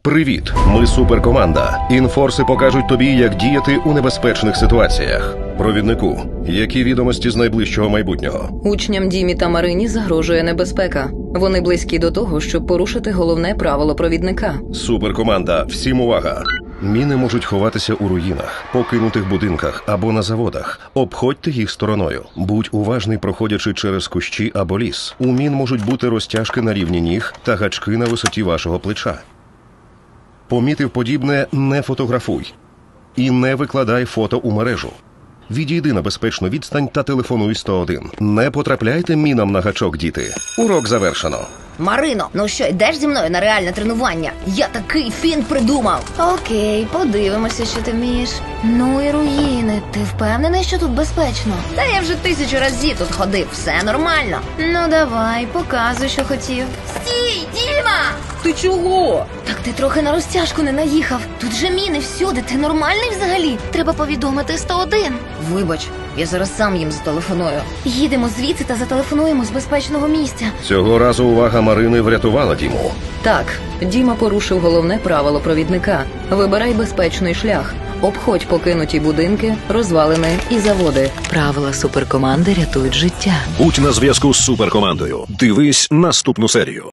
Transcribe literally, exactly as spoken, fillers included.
Привіт, ми суперкоманда. Інфорси покажуть тобі, як діяти у небезпечних ситуаціях. Провіднику, які відомості з найближчого майбутнього? Учням Дімі та Марині загрожує небезпека. Вони близькі до того, щоб порушити головне правило провідника. Суперкоманда, всім увага! Міни можуть ховатися у руїнах, покинутих будинках або на заводах. Обходьте їх стороною. Будь уважний, проходячи через кущі або ліс. У мін можуть бути розтяжки на рівні ніг та гачки на висоті вашого плеча. Помітив подібне – не фотографуй. І не викладай фото у мережу. Відійди на безпечну відстань та телефонуй сто один. Не потрапляйте мінам на гачок, діти. Урок завершено. Марино, ну що, йдеш зі мною на реальне тренування? Я такий фінт придумав. Окей, подивимося, що ти вмієш. Ну і руїни, ти впевнений, що тут безпечно? Та я вже тисячу разів тут ходив, все нормально. Ну давай, показуй, що хотів. Стій, Діма! Ти чого? Так ти трохи на розтяжку не наїхав. Тут же міни всюди, ти нормальний взагалі? Треба повідомити сто один. Вибач, я зараз сам їм зателефоную. Їдемо звідси та зателефонуємо з безпечного місця. Цього разу увага Марини врятувала Діму. Так, Діма порушив головне правило провідника. Вибирай безпечний шлях. Обходь покинуті будинки, розвалини і заводи. Правила суперкоманди рятують життя. Будь на зв'язку з суперкомандою. Дивись наступну серію.